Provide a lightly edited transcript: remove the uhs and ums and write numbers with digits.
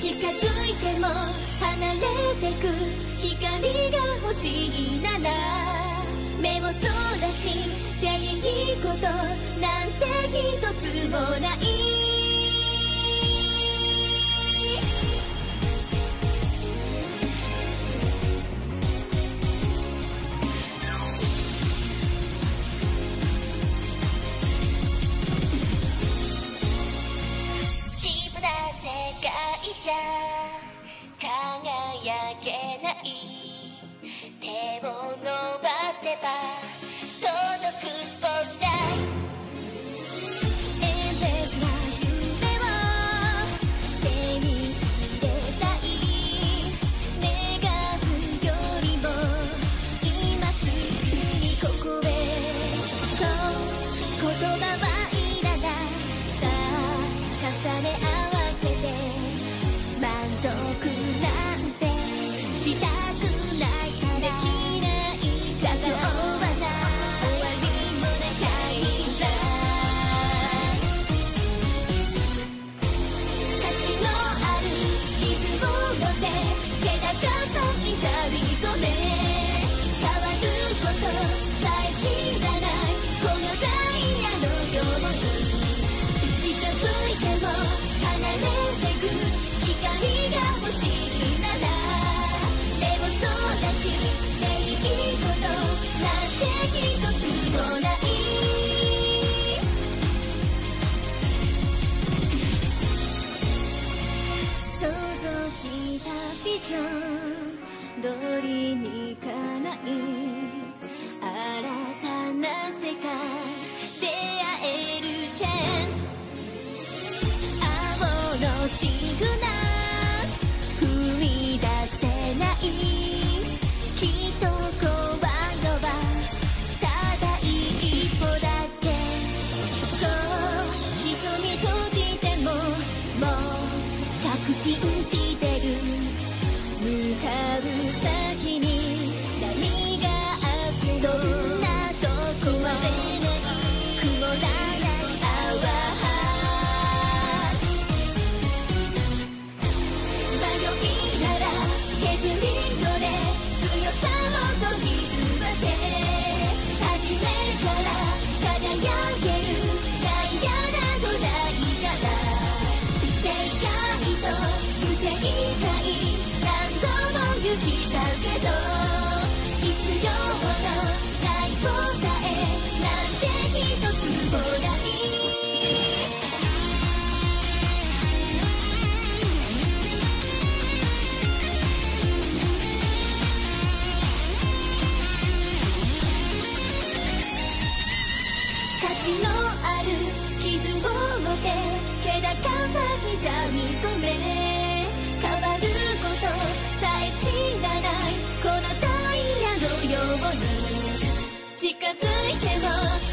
近づいても離れてく光が欲しいなら目をそらしていいことなんて一つもない。自分な世界じゃ輝けない。手を伸ばせば届くスポットライト。エンレスな夢を手に入れたい。願うよりも今すぐにここへ。そう言葉はいらない。さあ重ね合わせて満足なんてしたくない。できないだから終わらない終わりもないシャイニングライト。価値のある傷を持って気高さ刻み込め。変わることさえ知らないこのダイヤのように近づいても離れてく光が欲しいなら目をそらしていいことなんて一つもない。想像したビジョン通りにいかない新たな世界出会えるチャンス。青のシグナル踏み出せない。きっと怖いのはただ一歩だけ。そう瞳閉じてももう確信してる。向かう先に何があってどんなとこまで曇らないOur heart。迷いなら削り取れ強さを研ぎ澄ませ。初めから輝けるダイヤなどないから世界と不正解何度も行きたけど必要のない答えなんて一つもない。価値のある傷を持って気高さ刻み込め。変わることさえ知らないこのダイヤのように近づいても